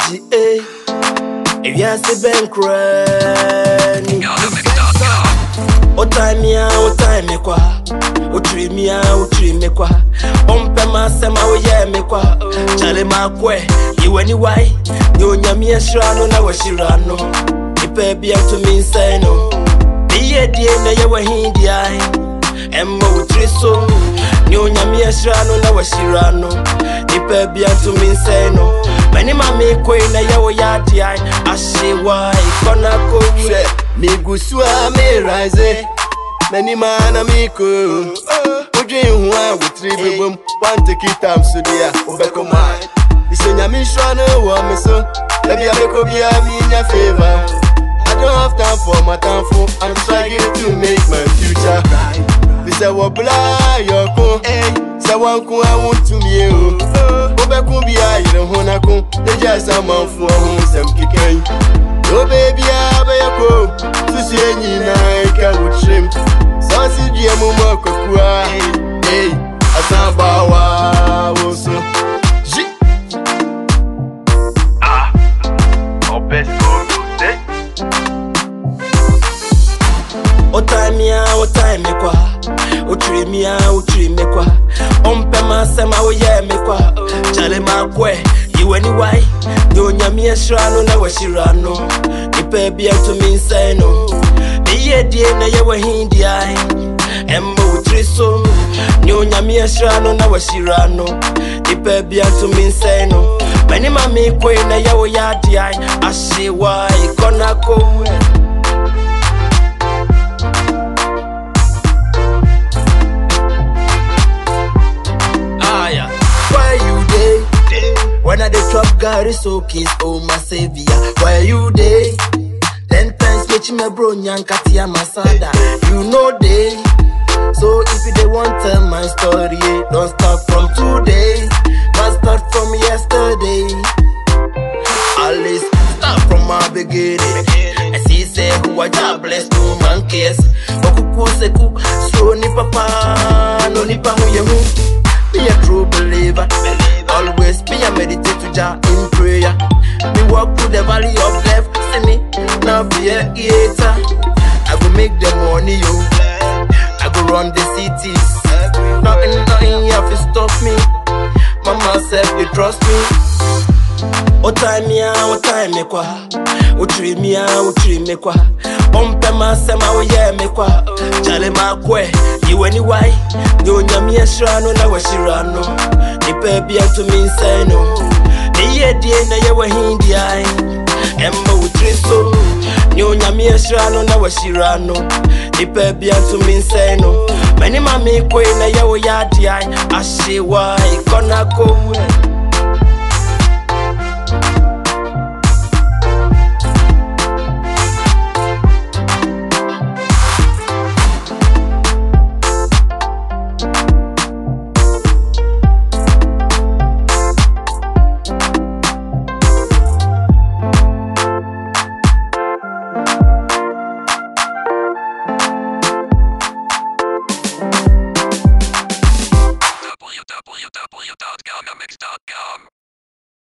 GTA. If you see Ben Crane, o time me kwa, o treat me kwa. Ompe masema o ye me kwa. Chale makwe, you anyway. You nyami eshrano na washirano. Ipe bia to me say no. Diye na ye wahindi ai. Emma utriso. You nyami eshrano na washirano. Ipe bia to me say no. Many mami kwe na ye wo yadi ai. Ashiwa ikona kowe. Mi gusua me rise. Many man amico. Ujin huwa with boom. One take it time so dia. Obeko mine. Isenya mi shwana wa me so. Let me be in your favor. I don't have time for my time for. I'm trying to make my future right. This is what blah your co. Say one ko I want to me o. Obeko bi a you hona ko. They just a man for who some kicken. Oh baby I be ko. To see any night I would shrimp. So see the mama kokua. Hey, asamba wa so. O time me kwa. O treat me kwa. Ompe masema o ye me kwa. Chale makwe, you anyway. You nyami eshrano na washirano. Ipe bia to me say no. Diye na ye wahindi ai. Emma utriso. You nyami eshrano na washirano. Ipe bia to me say no. Many mami kwe na ye wo yadi ai. Ashiwa ikona kowe. When I the trap guy so kiss oh my savior. Where you day? 10 times catch me bro nyankatia masada. You know day. So if you they want tell my story, don't start from today. But start from yesterday. Always start from my beginning. I see say who are jobless no man cares. Okuku seku so ni papa no ni pa hu ye hu. Be a true believer. Always be a meditate to Jah in prayer. Me walk through the valley of death. See me, now be a eater. I go make the money, yo. I go run the cities. Nothing here to stop me. Mama said they trust me. O time me kwa. O treat me kwa. Ompe masema o ye me kwa. Chale makwe, you anyway. You nyami eshrano na washirano. Ipe bia to me say no. Diye na ye wahindi ai. Emma utriso. You nyami eshrano na washirano. Ipe bia to me say no. Many mami kwe na ye wo yadi ai. Ashiwa ikona kowe.